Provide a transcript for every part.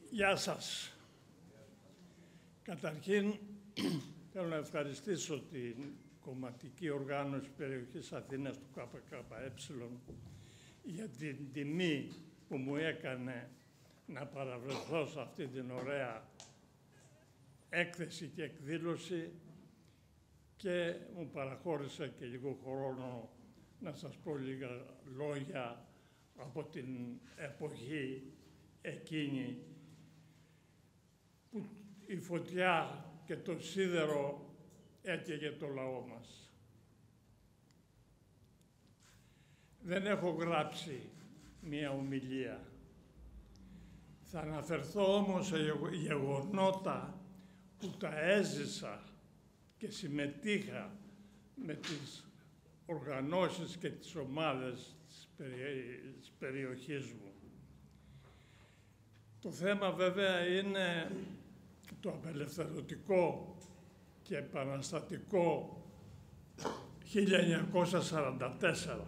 Γεια σας. Καταρχήν, θέλω να ευχαριστήσω την κομματική οργάνωση περιοχής Αθήνας του ΚΚΕ για την τιμή που μου έκανε να παραβρεθώ σε αυτή την ωραία έκθεση και εκδήλωση και μου παραχώρησε και λίγο χρόνο να σας πω λίγα λόγια από την εποχή εκείνη που η φωτιά και το σίδερο έκαιγε το λαό μας. Δεν έχω γράψει μία ομιλία. Θα αναφερθώ όμως σε γεγονότα που τα έζησα και συμμετείχα με τις οργανώσεις και τις ομάδες της περιοχής μου. Το θέμα βέβαια είναι το απελευθερωτικό και επαναστατικό 1944.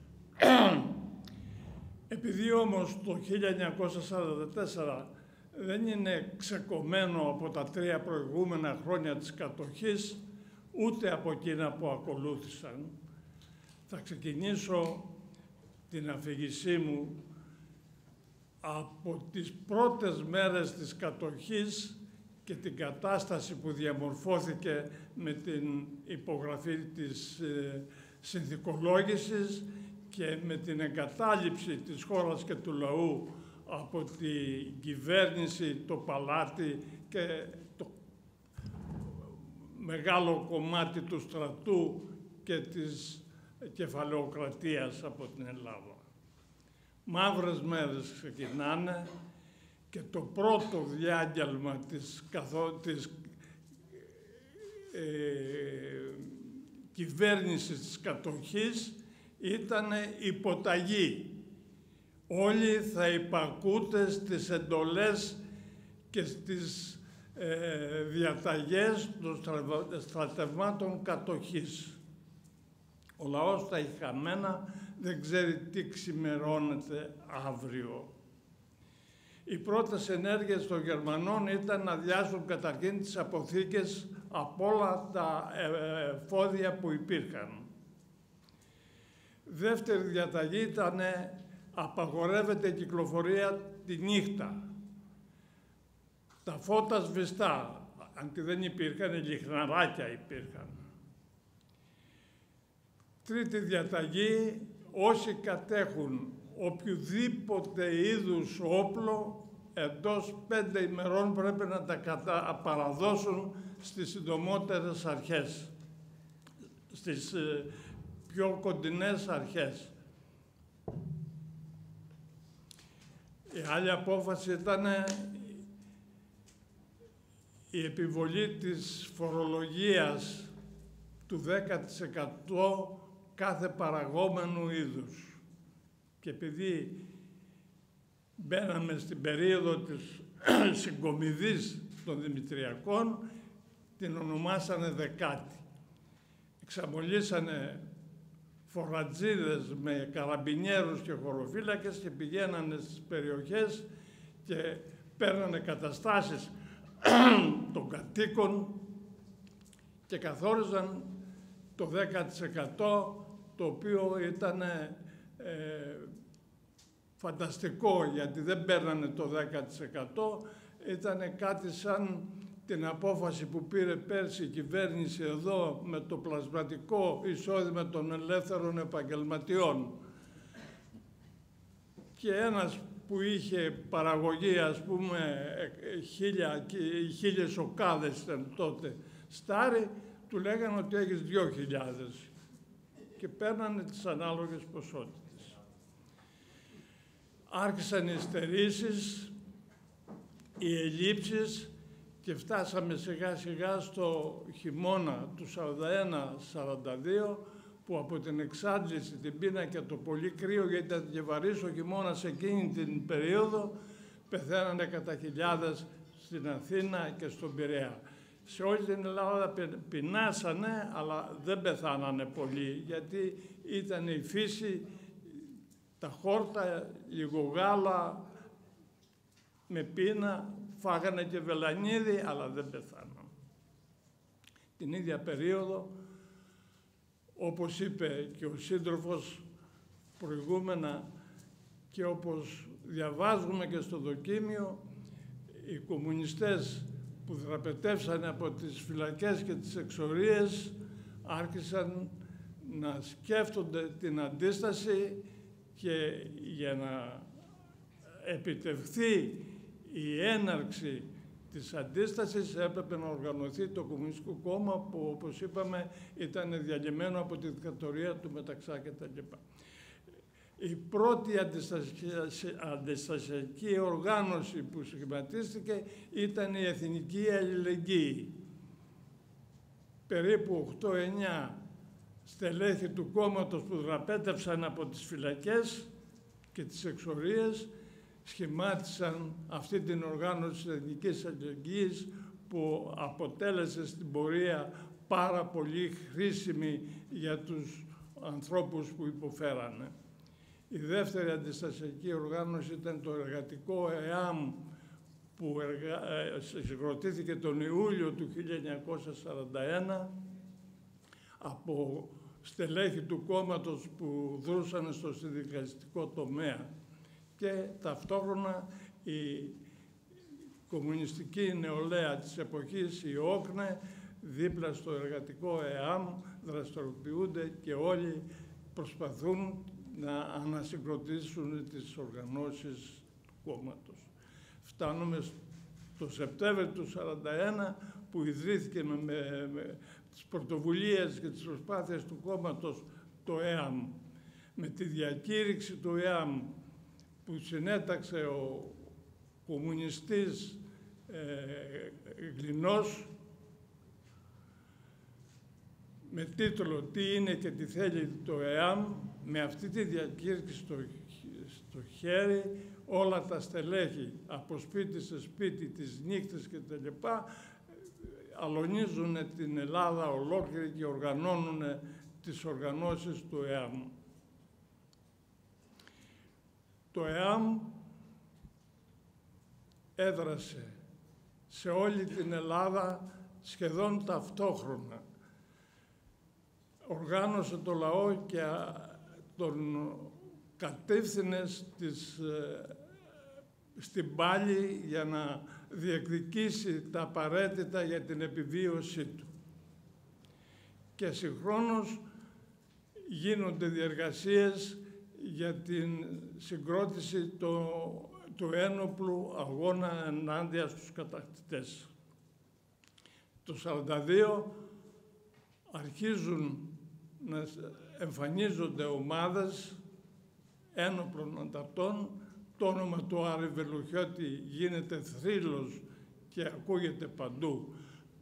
Επειδή όμως το 1944 δεν είναι ξεκομμένο από τα 3 προηγούμενα χρόνια της κατοχής, ούτε από εκείνα που ακολούθησαν, θα ξεκινήσω την αφήγησή μου από τις πρώτες μέρες της κατοχής και την κατάσταση που διαμορφώθηκε με την υπογραφή της συνθηκολόγησης και με την εγκατάλειψη της χώρας και του λαού από την κυβέρνηση, το παλάτι και το μεγάλο κομμάτι του στρατού και της κεφαλαιοκρατίας από την Ελλάδα. Μαύρες μέρες ξεκινάνε και το πρώτο διάγγελμα της κυβέρνησης της κατοχής ήταν υποταγή. Όλοι θα υπακούτε στις εντολές και στις διαταγές των στρατευμάτων κατοχής. Ο λαός τα έχει χαμένα, δεν ξέρει τι ξημερώνεται αύριο. Οι πρώτες ενέργειες των Γερμανών ήταν να αδειάσουν καταρχήν τις αποθήκες από όλα τα εφόδια που υπήρχαν. Δεύτερη διαταγή ήταν απαγορεύεται η κυκλοφορία τη νύχτα. Τα φώτα σβηστά, αν και δεν υπήρχαν, λιχναράκια υπήρχαν. Τρίτη διαταγή, όσοι κατέχουν οποιοδήποτε είδους όπλο, εντός 5 ημερών πρέπει να τα παραδώσουν στις συντομότερες αρχές, στις πιο κοντινές αρχές. Η άλλη απόφαση ήταν η επιβολή της φορολογίας του 10% κάθε παραγόμενου είδους. Και επειδή μπαίναμε στην περίοδο της συγκομιδής των Δημητριακών, την ονομάσανε δεκάτη. Εξαμολύσανε φορατζίδες με καραμπινιέρους και χωροφύλακες και πηγαίνανε στις περιοχές και παίρνανε καταστάσεις των κατοίκων και καθόριζαν το 10%, το οποίο ήταν φανταστικό, γιατί δεν παίρνανε το 10%, ήταν κάτι σαν την απόφαση που πήρε πέρσι η κυβέρνηση εδώ με το πλασματικό εισόδημα των ελεύθερων επαγγελματιών. Και ένας που είχε παραγωγή, ας πούμε, 1000 οκάδες ήταν τότε στάρι, του λέγανε ότι έχεις 2.000 και παίρνανε τις ανάλογες ποσότητες. Άρχισαν οι στερήσεις, οι ελλείψεις και φτάσαμε σιγά σιγά στο χειμώνα του 41-42, που από την εξάντληση, την πείνα και το πολύ κρύο, γιατί ήταν και βαρύς ο χειμώνας εκείνη την περίοδο, πεθαίνανε κατά χιλιάδες στην Αθήνα και στον Πειραιά. Σε όλη την Ελλάδα πεινάσανε, αλλά δεν πεθάνανε πολύ, γιατί ήταν η φύση, τα χόρτα, λίγο γάλα, με πείνα, φάγανε και βελανίδι, αλλά δεν πεθάναν. Την ίδια περίοδο, όπως είπε και ο σύντροφος προηγούμενα και όπως διαβάζουμε και στο δοκίμιο, οι κομμουνιστές που δραπετεύσανε από τις φυλακές και τις εξορίες άρχισαν να σκέφτονται την αντίσταση και για να επιτευχθεί η έναρξη της αντίστασης έπρεπε να οργανωθεί το Κομμουνιστικό Κόμμα που, όπως είπαμε, ήταν διαλυμένο από τη δικτατορία του Μεταξά κτλ. Η πρώτη αντιστασιακή οργάνωση που σχηματίστηκε ήταν η Εθνική Αλληλεγγύη. Περίπου 8-9 στελέχη του κόμματος που δραπέτευσαν από τις φυλακές και τις εξορίες σχημάτισαν αυτή την οργάνωση της Εθνικής Αλληλεγγύης που αποτέλεσε στην πορεία πάρα πολύ χρήσιμη για τους ανθρώπους που υποφέρανε. Η δεύτερη αντιστασιακή οργάνωση ήταν το εργατικό ΕΑΜ που συγκροτήθηκε τον Ιούλιο του 1941 από στελέχη του κόμματος που δρούσαν στο συνδικαλιστικό τομέα και ταυτόχρονα η κομμουνιστική νεολαία της εποχής, η ΟΚΝΕ, δίπλα στο εργατικό ΕΑΜ δραστηριοποιούνται και όλοι προσπαθούν να ανασυγκροτήσουν τις οργανώσεις του κόμματος. Φτάνουμε το Σεπτέμβριο του 1941 που ιδρύθηκε με τις πρωτοβουλίες και τις προσπάθειες του κόμματος το ΕΑΜ. Με τη διακήρυξη του ΕΑΜ που συνέταξε ο κομμουνιστής Γλινός με τίτλο «Τι είναι και τι θέλει το ΕΑΜ», με αυτή τη διακήρυξη στο χέρι όλα τα στελέχη από σπίτι σε σπίτι, τις νύχτες και τα λοιπά, αλωνίζουν την Ελλάδα ολόκληρη και οργανώνουν τις οργανώσεις του ΕΑΜ. Το ΕΑΜ έδρασε σε όλη την Ελλάδα σχεδόν ταυτόχρονα. Οργάνωσε το λαό και τον κατεύθυνε στην πάλη για να διεκδικήσει τα απαραίτητα για την επιβίωσή του. Και συγχρόνως γίνονται διεργασίες για την συγκρότηση του ένοπλου αγώνα ενάντια στους κατακτητές. Το 1942 αρχίζουν να εμφανίζονται ομάδες ένοπλων ανταρτών. Το όνομα του Άρη Βελουχιώτη γίνεται θρύλος και ακούγεται παντού.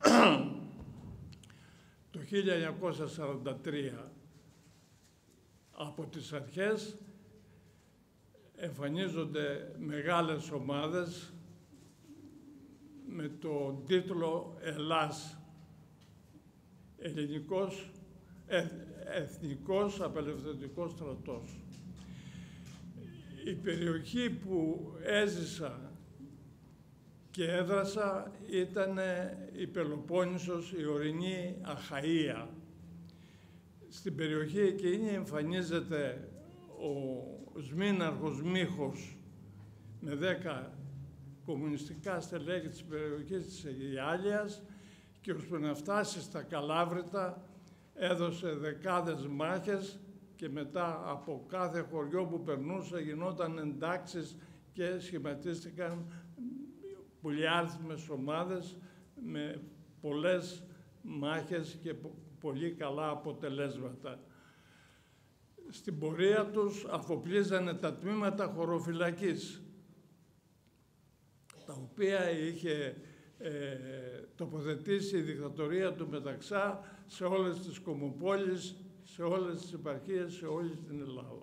Το 1943 από τις αρχές εμφανίζονται μεγάλες ομάδες με το τίτλο «Ελλάς», Εθνικός Απελευθερωτικός Στρατός. Η περιοχή που έζησα και έδρασα ήταν η Πελοπόννησος, η ορεινή Αχαΐα. Στην περιοχή εκείνη εμφανίζεται ο Σμήναρχος Μίχος με 10 κομμουνιστικά στελέχη της περιοχής της Αιγιάλιας και ώστε να φτάσει στα Καλάβρητα έδωσε δεκάδες μάχες και μετά από κάθε χωριό που περνούσε γινόταν εντάξεις και σχηματίστηκαν πολυάριθμες ομάδες με πολλές μάχες και πολύ καλά αποτελέσματα. Στην πορεία τους αφοπλίζανε τα τμήματα χωροφυλακής, τα οποία είχε τοποθετήσει η δικτατορία του Μεταξά σε όλες τις κομμοπόλεις, σε όλες τις επαρχίες, σε όλη την Ελλάδα.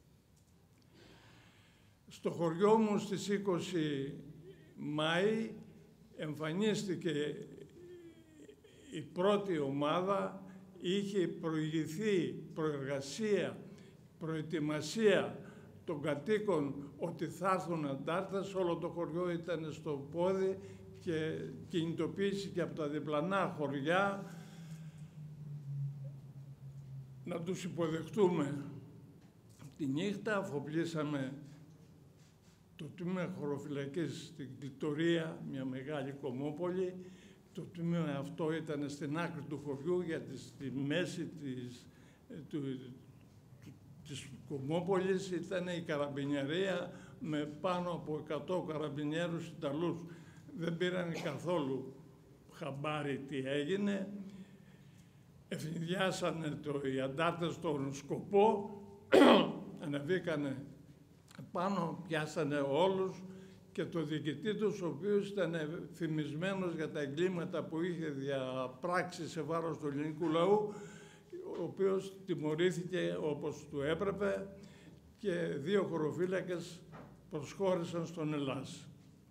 Στο χωριό μου στις 20 Μάη εμφανίστηκε η πρώτη ομάδα, είχε προηγηθεί προεργασία, προετοιμασία των κατοίκων ότι θα έρθουν αντάρτες, όλο το χωριό ήταν στο πόδι και κινητοποίηση από τα διπλανά χωριά να τους υποδεχτούμε. Τη νύχτα αφοπλίσαμε το τμήμα χωροφυλακής στην Κλητορία, μια μεγάλη κομμόπολη. Το τμήμα αυτό ήταν στην άκρη του χωριού, γιατί στη μέση της κομμόπολης ήταν η καραμπινιαρία με πάνω από 100 καραμπινιέρους Ιταλούς. Δεν πήραν καθόλου χαμπάρι τι έγινε. Ευνηδιάσανε οι αντάρτες στον σκοπό, ανεβήκανε πάνω, πιάσανε όλους και το διοικητή τους, ο οποίος ήταν θυμισμένος για τα εγκλήματα που είχε διαπράξει σε βάρος του ελληνικού λαού, ο οποίος τιμωρήθηκε όπως του έπρεπε και 2 χωροφύλακες προσχώρησαν στον Ελλάς.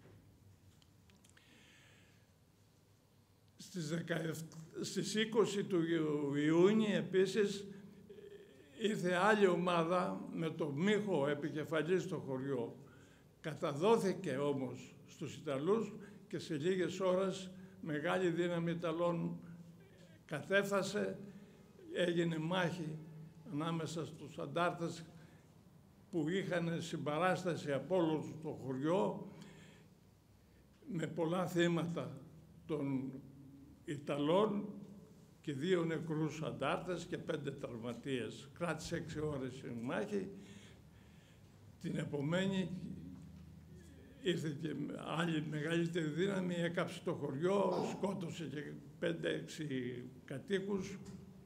Στις 20 του Ιούνιου επίσης ήρθε άλλη ομάδα με το Μίχο επικεφαλής στο χωριό. Καταδόθηκε όμως στους Ιταλούς και σε λίγες ώρες μεγάλη δύναμη Ιταλών κατέφθασε. Έγινε μάχη ανάμεσα στους αντάρτες που είχαν συμπαράσταση από όλο το χωριό, με πολλά θύματα των Ιταλών και 2 νεκρούς αντάρτες και 5 τραυματίες. Κράτησε 6 ώρες η μάχη. Την επομένη ήρθε και άλλη μεγαλύτερη δύναμη, έκαψε το χωριό, σκότωσε και 5-6 κατοίκους.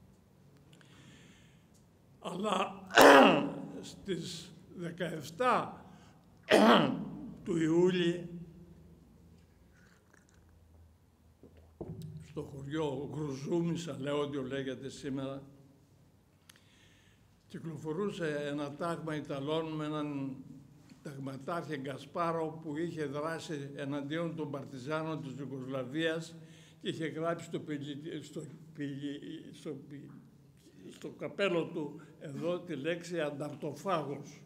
Αλλά στις 17 του Ιούλη στο χωριό Γκρουζούμι, Αλέοντιο λέγεται σήμερα, κυκλοφορούσε ένα τάγμα Ιταλών με έναν ταγματάρχη Γκασπάρο που είχε δράσει εναντίον των παρτιζάνων της Ιουγκοσλαβίας και είχε γράψει στο καπέλο του εδώ τη λέξη ανταρτοφάγος.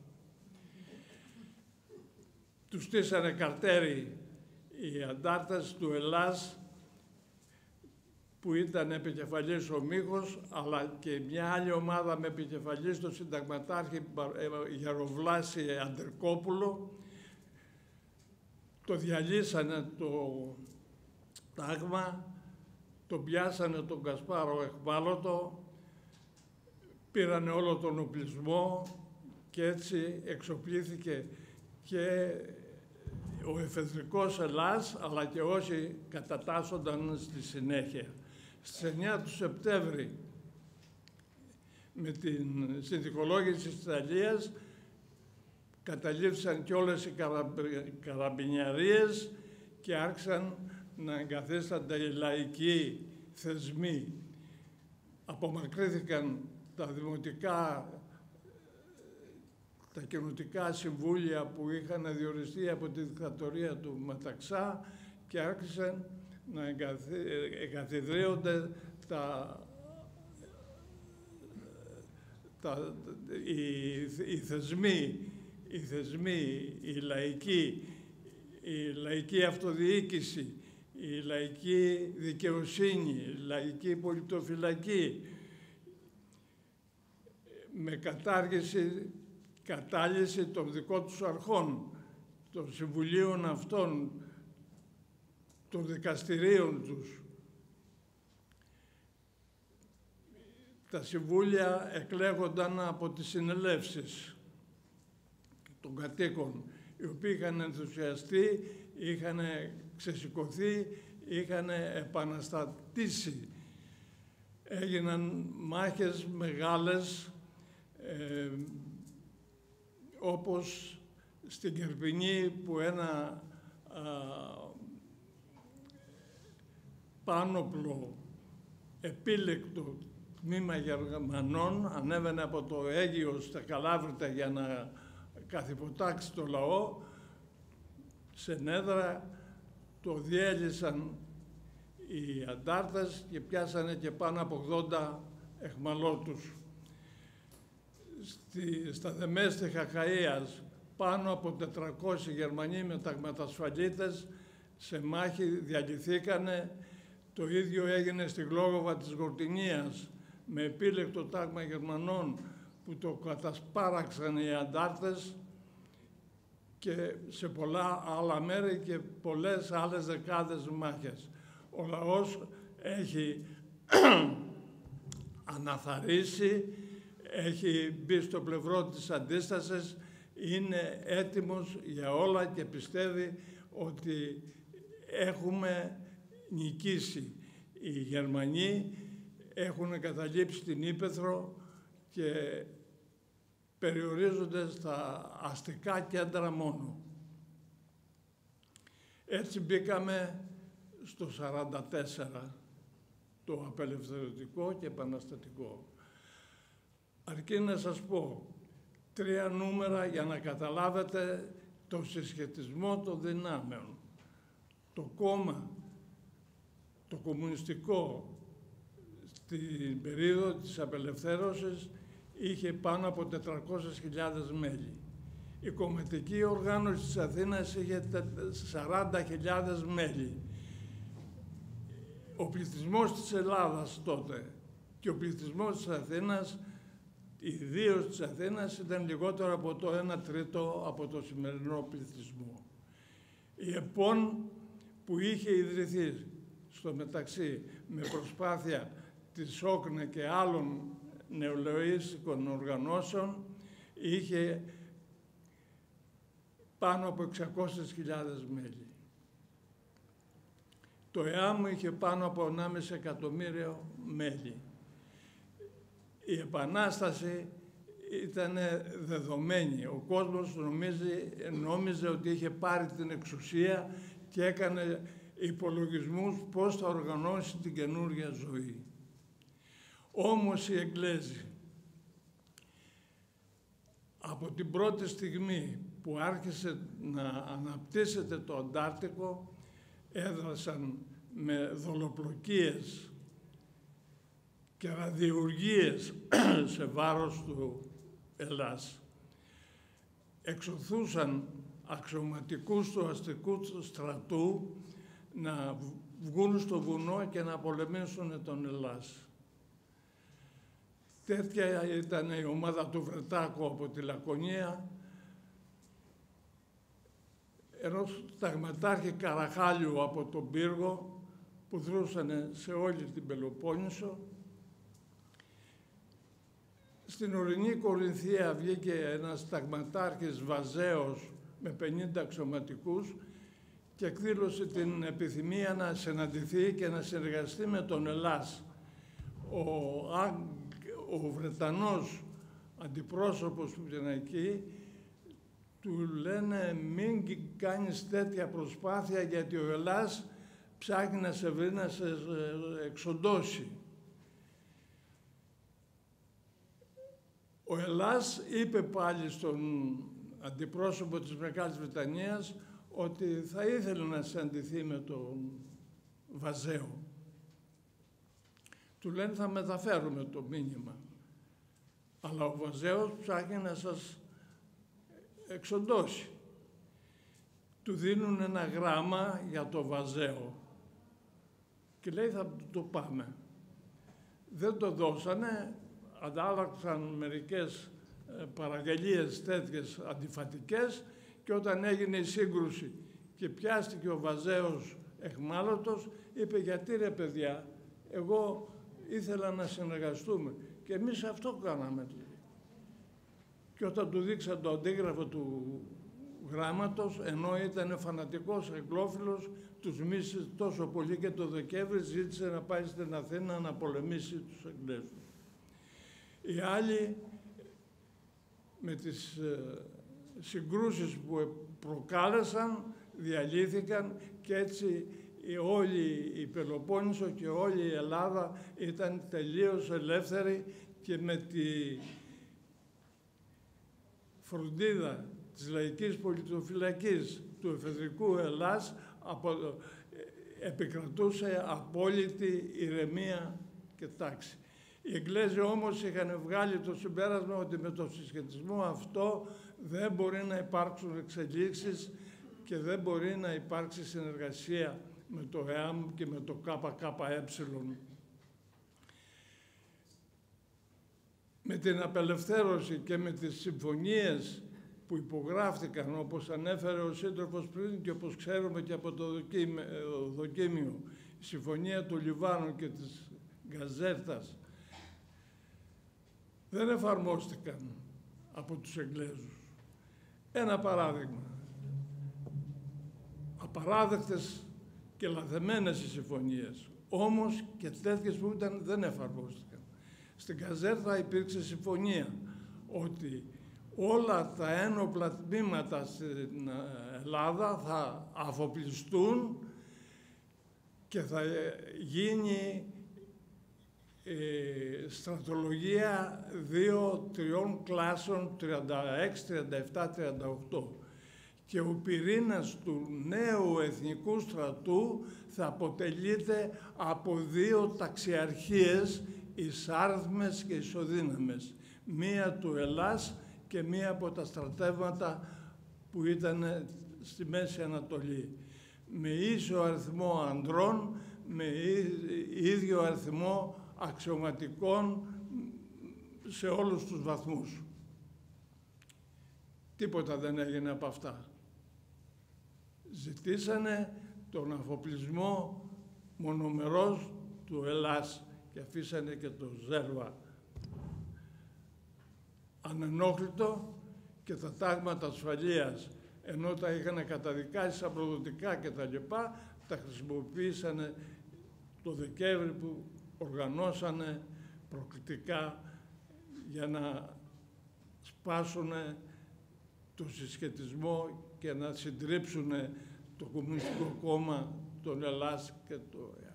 Τους στήσανε καρτέρι οι αντάρτες του Ελλάς, που ήταν επικεφαλής ο Μίχος, αλλά και μια άλλη ομάδα με επικεφαλής τον συνταγματάρχη Γεροβλάση Αντερκόπουλο. Το διαλύσανε το τάγμα, τον πιάσανε τον Κασπάρο εχμάλωτο, πήρανε όλο τον οπλισμό και έτσι εξοπλίθηκε και ο εφεδρικός Ελλάς, αλλά και όσοι κατατάσσονταν στη συνέχεια. Στις 9 του Σεπτέμβρη, με την συνθηκολόγηση της Ιταλίας, καταλήφθησαν και όλες οι καραμπινιαρίες και άρχισαν να εγκαθίστανται οι λαϊκοί θεσμοί. Απομακρύθηκαν τα δημοτικά, τα κοινοτικά συμβούλια που είχαν διοριστεί από τη δικτατορία του Ματαξά και άρχισαν να εγκαθιδρύονται οι θεσμοί, η λαϊκή αυτοδιοίκηση, η λαϊκή δικαιοσύνη, η λαϊκή πολιτοφυλακή, με κατάλυση των δικών τους αρχών, των συμβουλίων αυτών, των δικαστηρίων τους. Τα συμβούλια εκλέγονταν από τις συνελεύσεις των κατοίκων, οι οποίοι είχαν ενθουσιαστεί, είχαν ξεσηκωθεί, είχαν επαναστατήσει. Έγιναν μάχες μεγάλες, όπως στην Κερπινή, που ένα πάνωπλο επίλεκτο τμήμα Γερμανών ανέβαινε από το Αίγυο στα Καλάβρητα για να καθυποτάξει το λαό. Σε Νέδρα το διέλυσαν οι αντάρτες και πιάσανε και πάνω από 80 εχμαλώτους. στα Δεμέστιχα Χαΐας πάνω από 400 Γερμανοί μετασφαλίτες σε μάχη διαλυθήκανε. Το ίδιο έγινε στη Γλόγοβα της Γορτινίας με επίλεκτο τάγμα Γερμανών που το κατασπάραξαν οι αντάρτες, και σε πολλά άλλα μέρη και πολλές άλλες δεκάδες μάχες. Ο λαός έχει αναθαρρήσει, έχει μπει στο πλευρό της αντίστασης, είναι έτοιμος για όλα και πιστεύει ότι έχουμε νικήσει. Οι Γερμανοί έχουν καταλήψει την Ύπαιθρο και περιορίζονται στα αστικά κέντρα μόνο. Έτσι μπήκαμε στο 44, το απελευθερωτικό και επαναστατικό. Αρκεί να σας πω 3 νούμερα για να καταλάβετε το συσχετισμό των δυνάμεων. Το κόμμα, το κομμουνιστικό, στην περίοδο της απελευθέρωσης είχε πάνω από 400.000 μέλη. Η κομματική οργάνωση της Αθήνας είχε 40.000 μέλη. Ο πληθυσμός της Ελλάδας τότε και ο πληθυσμός της Αθήνας, ιδίως της Αθήνας, ήταν λιγότερο από το 1/3 από το σημερινό πληθυσμό. Η ΕΠΟΝ, που είχε ιδρυθεί στο μεταξύ με προσπάθεια της ΟΚΝΕ και άλλων νεολαίστικων οργανώσεων, είχε πάνω από 600.000 μέλη. Το ΕΑΜ είχε πάνω από 1,5 εκατομμύριο μέλη. Η Επανάσταση ήταν δεδομένη. Ο κόσμος νόμιζε ότι είχε πάρει την εξουσία και έκανε υπολογισμούς πώς θα οργανώσει την καινούργια ζωή. Όμως οι Εγγλέζοι, από την πρώτη στιγμή που άρχισε να αναπτύσσεται το Αντάρτικο, έδρασαν με δολοπλοκίες και ραδιουργίες σε βάρος του Ελλάς. Εξωθούσαν αξιωματικούς του αστικού στρατού να βγουν στο βουνό και να πολεμήσουν τον Ελλάς. Τέτοια ήταν η ομάδα του Βρετάκου από τη Λακωνία, ενός ταγματάρχη Καραχάλιου από τον Πύργο, που δρούσαν σε όλη την Πελοπόννησο. Στην ορεινή Κορινθία βγήκε ένας ταγματάρχης Βαζέος με 50 αξιωματικούς και εκδήλωσε την επιθυμία να συναντηθεί και να συνεργαστεί με τον Ελλάς. Ο Βρετανός αντιπρόσωπος που ήταν εκεί του λένε μην κάνεις τέτοια προσπάθεια γιατί ο Ελλάς ψάχνει να σε βρει να σε εξοντώσει. Ο Ελλάς είπε πάλι στον αντιπρόσωπο της Μεγάλης Βρετανίας ότι θα ήθελε να συναντηθεί με τον Βαζέο. Του λένε θα μεταφέρουμε το μήνυμα. Αλλά ο Βαζέος ψάχνει να σας εξοντώσει. Του δίνουν ένα γράμμα για το Βαζέο και λέει θα το πάμε. Δεν το δώσανε, αντάλλαξαν μερικές παραγγελίες τέτοιες αντιφατικές και όταν έγινε η σύγκρουση και πιάστηκε ο Βαζέος εχμάλωτος, είπε γιατί ρε παιδιά, εγώ ήθελα να συνεργαστούμε και εμείς αυτό κάναμε. Και όταν του δείξαν το αντίγραφο του γράμματος, ενώ ήταν φανατικός αγγλόφιλος, τους μίσησε τόσο πολύ και το Δεκέμβρη ζήτησε να πάει στην Αθήνα να πολεμήσει τους Αγγλέζους. Οι άλλοι με τις συγκρούσεις που προκάλεσαν διαλύθηκαν και έτσι όλη η Πελοπόννησο και όλη η Ελλάδα ήταν τελείως ελεύθερη και με τη φροντίδα της Λαϊκής Πολιτοφυλακής του Εφεδρικού Ελλάς επικρατούσε απόλυτη ηρεμία και τάξη. Οι Εγγλέζοι όμως είχαν βγάλει το συμπέρασμα ότι με το συσχετισμό αυτό δεν μπορεί να υπάρξουν εξελίξεις και δεν μπορεί να υπάρξει συνεργασία με το ΕΑΜ και με το ΚΚΕ. Με την απελευθέρωση και με τις συμφωνίες που υπογράφτηκαν, όπως ανέφερε ο σύντροφος πριν και όπως ξέρουμε και από το δοκίμιο, η Συμφωνία του Λιβάνου και της Γκαζέρτας, δεν εφαρμόστηκαν από τους Εγγλέζους. Ένα παράδειγμα. Απαράδεκτες και λαθεμένες οι συμφωνίες, όμως και τέτοιες που δεν εφαρμόστηκαν. Στην Γκαζέρτα υπήρξε συμφωνία ότι όλα τα ένοπλα τμήματα στην Ελλάδα θα αφοπλιστούν και θα γίνει στρατολογία 2-3 κλάσεων 36, 37, 38 και ο πυρήνας του νέου εθνικού στρατού θα αποτελείται από 2 ταξιαρχίες εισάρθμες και ισοδύναμες, μία του Ελλάς και μία από τα στρατεύματα που ήταν στη Μέση Ανατολή, με ίσο αριθμό ανδρών, με ίδιο αριθμό αξιωματικών σε όλους τους βαθμούς. Τίποτα δεν έγινε από αυτά. Ζητήσανε τον αφοπλισμό μονομερός του Ελλάς και αφήσανε και το Ζέρβα ανενόχλητο και τα τάγματα ασφαλείας, ενώ τα είχαν καταδικάσει σαν προδοτικά και τα λοιπά, τα χρησιμοποίησανε το Δεκέμβρη που οργανώσανε προκλητικά για να σπάσουν το συσχετισμό και να συντρίψουν το Κομμουνιστικό Κόμμα των Ελλάς και το ΕΑ.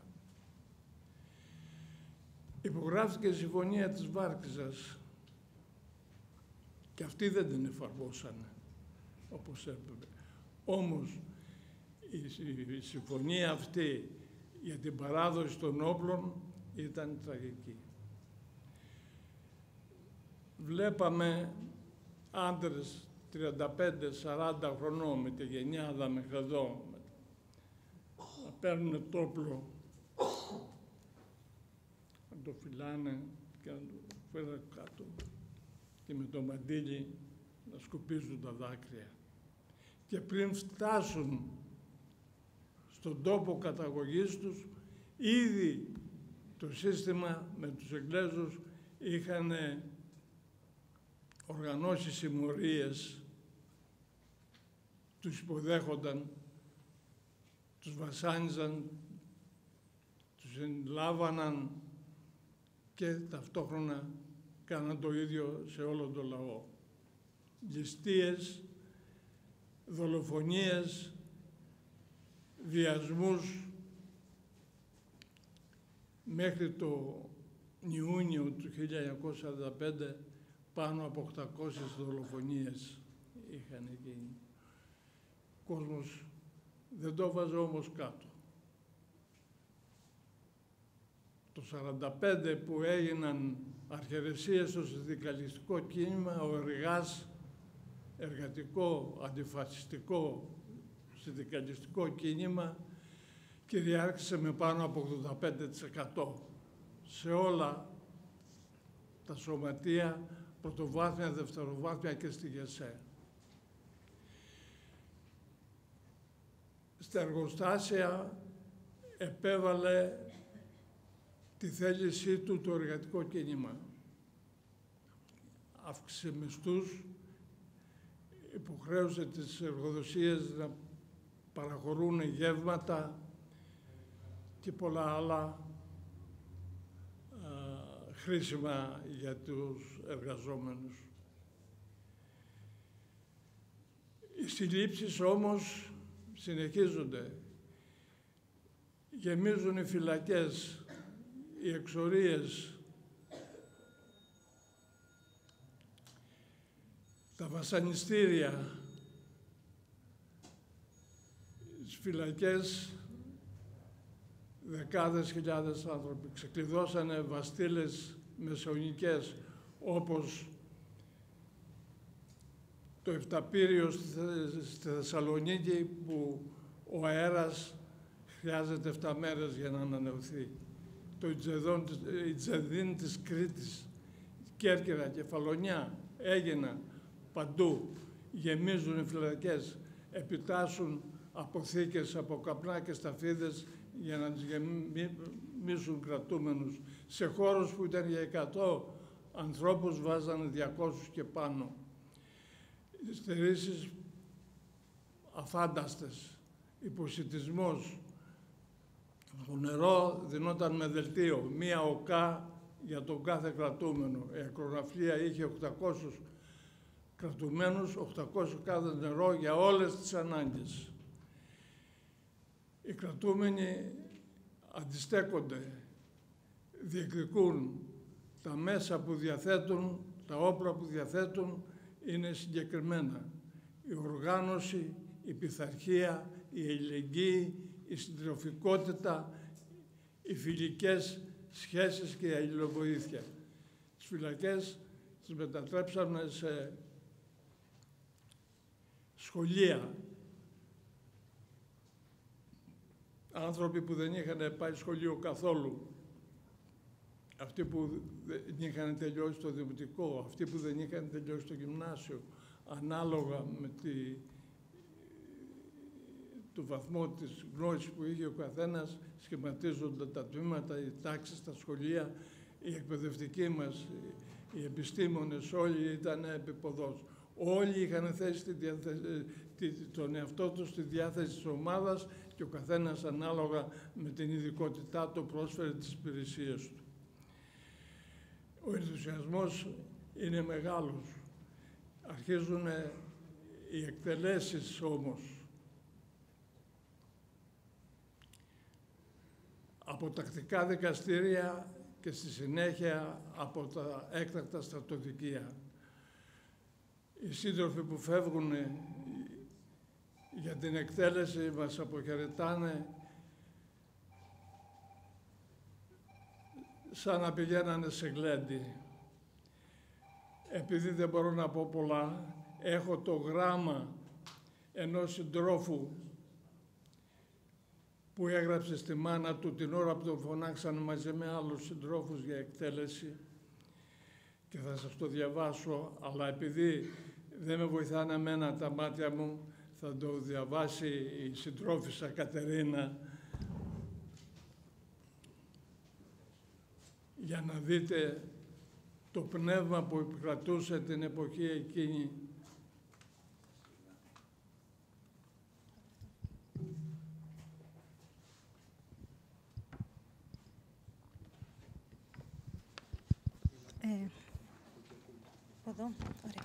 Υπογράφηκε η Συμφωνία της Βάρκηζας και αυτοί δεν την εφαρμόσανε όπως έπρεπε. Όμως η συμφωνία αυτή για την παράδοση των όπλων ήταν τραγική. Βλέπαμε άντρες 35-40 χρονών με τη γενιάδα μέχρι εδώ να παίρνουν το όπλο, να το φυλάνε και να το φέρουν κάτω και με το μαντίλι να σκουπίζουν τα δάκρυα. Και πριν φτάσουν στον τόπο καταγωγής τους, ήδη το σύστημα με τους Εγγλέζους είχαν οργανώσει συμμορίες, τους υποδέχονταν, τους βασάνιζαν, τους ενλάβαναν και ταυτόχρονα κάναν το ίδιο σε όλο τον λαό. Ληστείες, δολοφονίες, βιασμούς. Μέχρι το Ιούνιο του 1945 πάνω από 800 δολοφονίες είχαν γίνει. Ο κόσμος δεν το βάζε όμως κάτω. Το 1945 που έγιναν αρχαιρεσίες στο συνδικαλιστικό κίνημα, ο ΕΡΓΑΣ, εργατικό, αντιφασιστικό, συνδικαλιστικό κίνημα, κυριάρχησε με πάνω από 85% σε όλα τα σωματεία, πρωτοβάθμια, δευτεροβάθμια και στη ΓΕΣΕ. Στα εργοστάσια επέβαλε τη θέλησή του το εργατικό κίνημα. Αύξησε μισθούς, υποχρέωσε τις εργοδοσίες να παραχωρούν γεύματα και πολλά άλλα χρήσιμα για τους εργαζόμενους. Οι συλλήψεις όμως συνεχίζονται. Γεμίζουν οι φυλακές, οι εξορίες, τα βασανιστήρια, στις φυλακές δεκάδες χιλιάδες άνθρωποι. Ξεκλειδώσανε βαστήλες μεσαιωνικές, όπως το Εφταπύριο στη Θεσσαλονίκη, που ο αέρας χρειάζεται 7 μέρες για να ανανεωθεί. Το Ιτζεδίν της Κρήτης, Κέρκυρα, Κεφαλονιά, Αίγινα, παντού γεμίζουν οι φυλακές, επιτάσσουν αποθήκες από καπνά και σταφίδες για να τις γεμίσουν κρατούμενους. Σε χώρους που ήταν για 100 ανθρώπους βάζανε 200 και πάνω. Στερήσεις αφάνταστες, υποσιτισμός. Το νερό δινόταν με δελτίο, 1 οκά για τον κάθε κρατούμενο. Η ακρογραφία είχε 800 κρατουμένους, 800 κάθε νερό για όλες τις ανάγκες. Οι κρατούμενοι αντιστέκονται, διεκδικούν. Τα μέσα που διαθέτουν, τα όπλα που διαθέτουν είναι συγκεκριμένα. Η οργάνωση, η πειθαρχία, η αλληλεγγύη, η συντροφικότητα, οι φιλικές σχέσεις και η αλληλοβοήθεια. Τις φυλακές τις μετατρέψαμε σε σχολεία. Άνθρωποι που δεν είχαν πάει σχολείο καθόλου, αυτοί που δεν είχαν τελειώσει το δημοτικό, αυτοί που δεν είχαν τελειώσει το γυμνάσιο, ανάλογα με το βαθμό της γνώσης που είχε ο καθένας, σχηματίζονταν τα τμήματα, οι τάξεις, τα σχολεία, οι εκπαιδευτικοί μας, οι επιστήμονες, όλοι ήταν επίποδος. Όλοι είχαν θέσει τον εαυτό τους στη διάθεση της ομάδας και ο καθένας ανάλογα με την ειδικότητά του πρόσφερε τις υπηρεσίες του. Ο ενθουσιασμός είναι μεγάλος. Αρχίζουν οι εκτελέσεις όμως. Από τακτικά δικαστήρια και στη συνέχεια από τα έκτακτα στρατοδικεία. Οι σύντροφοι που φεύγουν για την εκτέλεση μας αποχαιρετάνε σαν να πηγαίνανε σε γλέντι. Επειδή δεν μπορώ να πω πολλά, έχω το γράμμα ενός συντρόφου που έγραψε στη μάνα του την ώρα που τον φωνάξαν μαζί με άλλους συντρόφους για εκτέλεση και θα σας το διαβάσω, αλλά επειδή δεν με βοηθάνε εμένα τα μάτια μου, θα το διαβάσει η συντρόφισσα Κατερίνα για να δείτε το πνεύμα που επικρατούσε την εποχή εκείνη. Εδώ, ωραία.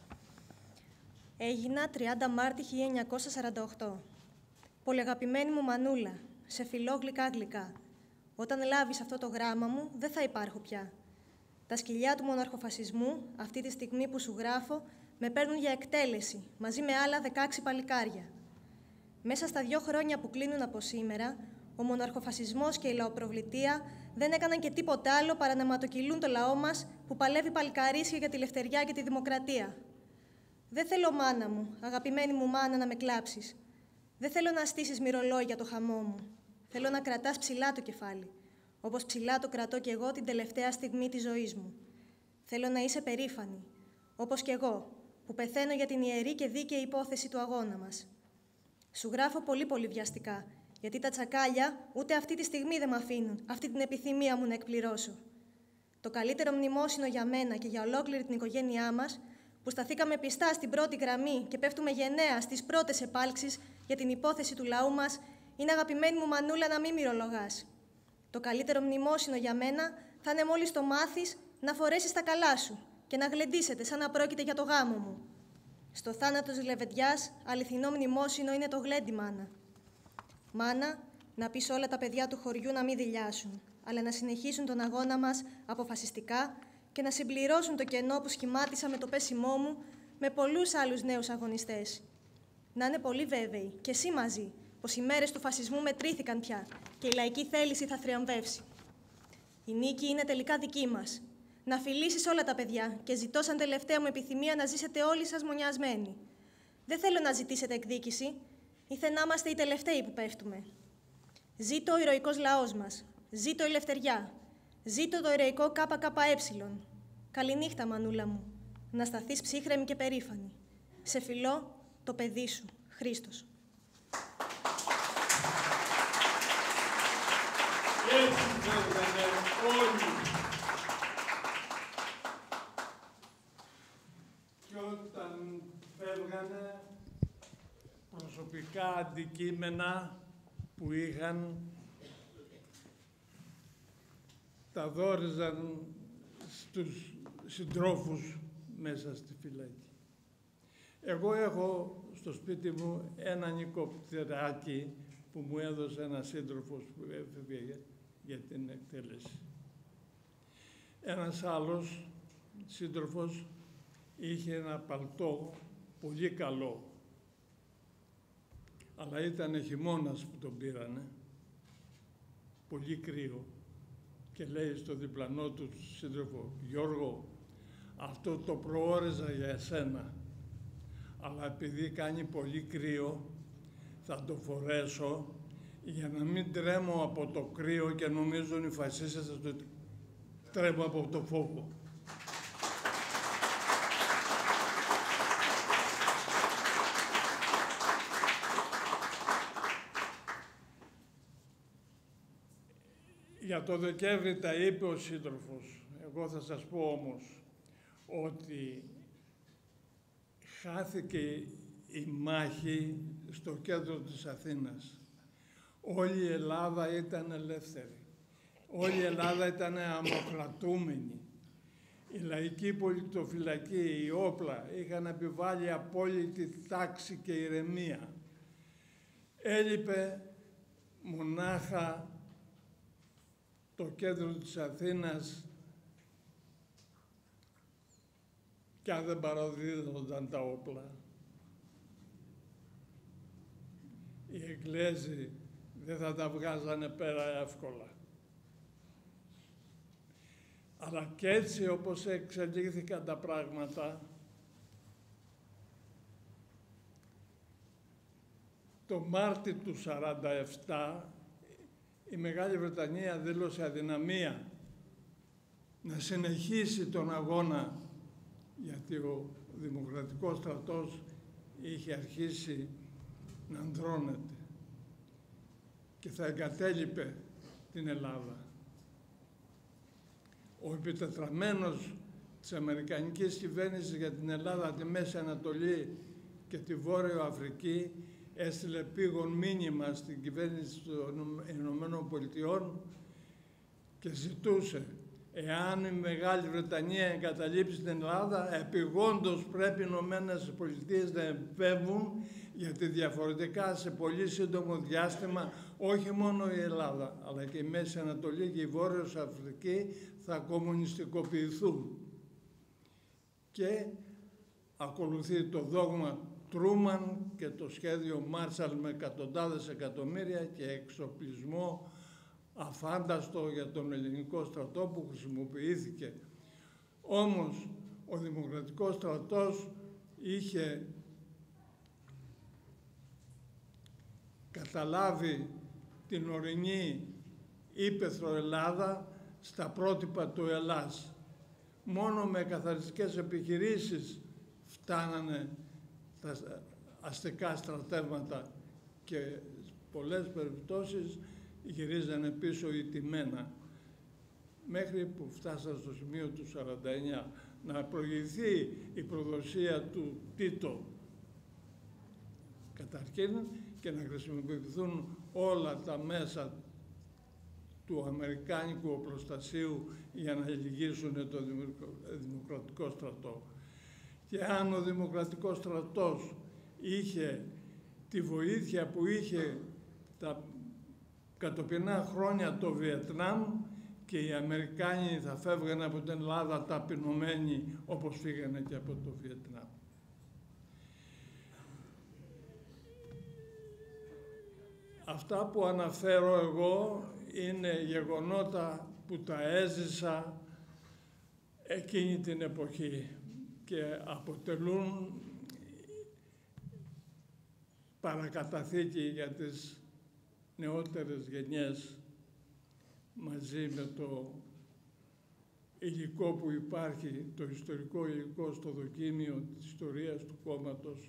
Έγινα 30 Μάρτη 1948. Πολυαγαπημένη μου Μανούλα, σε φιλώ γλυκά-γλυκά. Όταν λάβεις αυτό το γράμμα μου, δεν θα υπάρχω πια. Τα σκυλιά του μοναρχοφασισμού, αυτή τη στιγμή που σου γράφω, με παίρνουν για εκτέλεση, μαζί με άλλα 16 παλικάρια. Μέσα στα 2 χρόνια που κλείνουν από σήμερα, ο μοναρχοφασισμός και η λαοπροβλητεία δεν έκαναν και τίποτε άλλο παρά να ματοκυλούν το λαό μας που παλεύει παλικαρίσια για τη ελευθεριά και τη δημοκρατία. Δεν θέλω, μάνα μου, αγαπημένη μου μάνα, να με κλάψεις. Δεν θέλω να στήσεις μυρολόγια το χαμό μου. Θέλω να κρατάς ψηλά το κεφάλι, όπως ψηλά το κρατώ κι εγώ την τελευταία στιγμή της ζωής μου. Θέλω να είσαι περήφανη, όπως κι εγώ, που πεθαίνω για την ιερή και δίκαιη υπόθεση του αγώνα μας. Σου γράφω πολύ βιαστικά, γιατί τα τσακάλια ούτε αυτή τη στιγμή δεν μ' αφήνουν αυτή την επιθυμία μου να εκπληρώσω. Το καλύτερο μνημόσυνο για μένα και για ολόκληρη την οικογένειά μας, που σταθήκαμε πιστά στην πρώτη γραμμή και πέφτουμε γενναία στις πρώτες επάλξεις για την υπόθεση του λαού μας, είναι, αγαπημένη μου Μανούλα, να μην μυρολογάς. Το καλύτερο μνημόσυνο για μένα θα είναι μόλις το μάθεις να φορέσεις τα καλά σου και να γλεντήσετε σαν να πρόκειται για το γάμο μου. Στο θάνατο της λεβεντιάς, αληθινό μνημόσυνο είναι το γλέντι, μάνα. Μάνα, να πεις όλα τα παιδιά του χωριού να μην δειλιάσουν, αλλά να συνεχίσουν τον αγώνα μας αποφασιστικά και να συμπληρώσουν το κενό που σχημάτισα με το πέσιμό μου με πολλούς άλλους νέους αγωνιστές. Να είναι πολύ βέβαιοι, και εσύ μαζί, πως οι μέρες του φασισμού μετρήθηκαν πια και η λαϊκή θέληση θα θριαμβεύσει. Η νίκη είναι τελικά δική μας. να φιλήσεις όλα τα παιδιά και ζητώ σαν τελευταία μου επιθυμία να ζήσετε όλοι σας μονιασμένοι. Δεν θέλω να ζητήσετε εκδίκηση, ήθε να είμαστε οι τελευταίοι που πέφτουμε. Ζήτω ο ηρωικός λαός μας, ζήτω η ελευθεριά, ζήτω το ηρωικό ΚΚΕ. Καληνύχτα, μανούλα μου, να σταθείς ψύχρεμη και περήφανη. Σε φιλώ, το παιδί σου, Χρήστος. Έτσι φεύγανε όλοι. Και όταν φεύγανε, προσωπικά αντικείμενα που είχαν, τα δώριζαν στους συντρόφους μέσα στη φυλακή. Εγώ έχω στο σπίτι μου ένα νοικοπτεράκι που μου έδωσε ένας σύντροφος που έφευγε για την εκτέλεση. Ένας άλλος σύντροφος είχε ένα παλτό πολύ καλό, αλλά ήταν χειμώνας που τον πήρανε, πολύ κρύο, και λέει στο διπλανό του σύντροφο: «Γιώργο, αυτό το προόριζα για εσένα, αλλά επειδή κάνει πολύ κρύο θα το φορέσω για να μην τρέμω από το κρύο και νομίζουν οι φασίστες ότι τρέμω από το φόβο». Για το Δεκέμβρη τα είπε ο σύντροφος. Εγώ θα σας πω όμως ότι χάθηκε η μάχη στο κέντρο της Αθήνας. Όλη η Ελλάδα ήταν ελεύθερη. Όλη η Ελλάδα ήταν αμοκρατούμενη. Η λαϊκή πολιτοφυλακή, οι όπλα είχαν επιβάλει απόλυτη τάξη και ηρεμία. Έλειπε μονάχα το κέντρο της Αθήνας και αν δεν παραδίδονταν τα όπλα. Οι Εγγλέζοι δεν θα τα βγάζανε πέρα εύκολα. Αλλά και έτσι όπως εξελίχθηκαν τα πράγματα, το Μάρτι του 1947 η Μεγάλη Βρετανία δήλωσε αδυναμία να συνεχίσει τον αγώνα, γιατί ο Δημοκρατικός στρατός είχε αρχίσει να ανδρώνεται και θα εγκατέλειπε την Ελλάδα. Ο επιτετραμένος της Αμερικανικής κυβέρνησης για την Ελλάδα, τη Μέση Ανατολή και τη Βόρειο Αφρική έστειλε επίγον μήνυμα στην κυβέρνηση των Ηνωμένων Πολιτειών και ζητούσε, εάν η Μεγάλη Βρετανία εγκαταλείψει την Ελλάδα, επιγόντως πρέπει οι Ηνωμένες Πολιτείες να επέμβουν, γιατί διαφορετικά σε πολύ σύντομο διάστημα όχι μόνο η Ελλάδα, αλλά και η Μέση Ανατολή και η Βόρειος Αφρική θα κομμουνιστικοποιηθούν. Και ακολουθεί το δόγμα Τρούμαν και το σχέδιο Μάρσαλ με εκατοντάδες εκατομμύρια και εξοπλισμό αφάνταστο για τον ελληνικό στρατό που χρησιμοποιήθηκε. Όμως ο Δημοκρατικός στρατός είχε καταλάβει την ορεινή ύπαιθρο Ελλάδα στα πρότυπα του Ελλάς. Μόνο με καθαριστικές επιχειρήσεις φτάνανε τα αστικά στρατεύματα και πολλές περιπτώσεις γυρίζανε πίσω ηττημένα, μέχρι που φτάσαν στο σημείο του 49 να προηγηθεί η προδοσία του Τίτο καταρχήν και να χρησιμοποιηθούν όλα τα μέσα του αμερικάνικου οπλοστασίου για να λυγίσουν το Δημοκρατικό στρατό. Και αν ο Δημοκρατικός στρατός είχε τη βοήθεια που είχε τα κατοπινά χρόνια το Βιετνάμ, και οι Αμερικάνοι θα φεύγανε από την Ελλάδα ταπεινωμένοι όπως φύγανε και από το Βιετνάμ. Αυτά που αναφέρω εγώ είναι γεγονότα που τα έζησα εκείνη την εποχή και αποτελούν παρακαταθήκη για τις νεότερες γενιές μαζί με το υλικό που υπάρχει, το ιστορικό υλικό στο δοκίμιο της ιστορίας του κόμματος,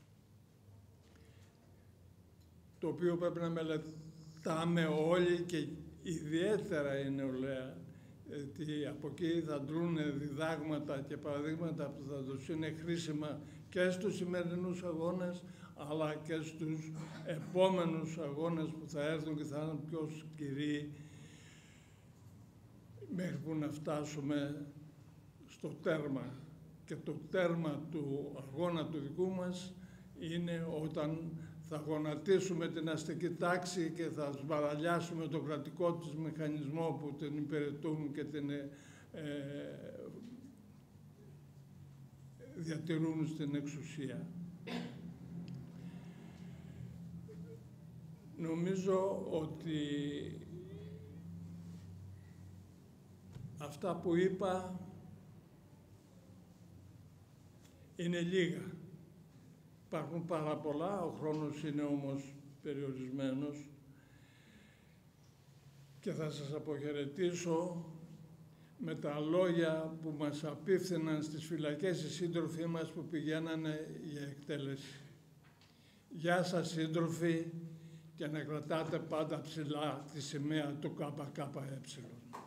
το οποίο πρέπει να μελετάμε όλοι και ιδιαίτερα η νεολαία, γιατί από εκεί θα ντρούν διδάγματα και παραδείγματα που θα τους είναι χρήσιμα και στους σημερινούς αγώνες, αλλά και στους επόμενους αγώνες που θα έρθουν και θα είναι πιο σκληροί μέχρι που να φτάσουμε στο τέρμα. Και το τέρμα του αγώνα του δικού μας είναι όταν θα γονατίσουμε την αστική τάξη και θα σβαραλιάσουμε τον κρατικό της μηχανισμό που την υπηρετούν και την διατηρούν στην εξουσία. Νομίζω ότι αυτά που είπα είναι λίγα. Υπάρχουν πάρα πολλά, ο χρόνος είναι όμως περιορισμένος και θα σας αποχαιρετήσω με τα λόγια που μας απίφθηναν στις φυλακές οι σύντροφοί μας που πηγαίνανε για εκτέλεση. Γεια σας σύντροφοι και να κρατάτε πάντα ψηλά τη σημαία του ΚΚΕ.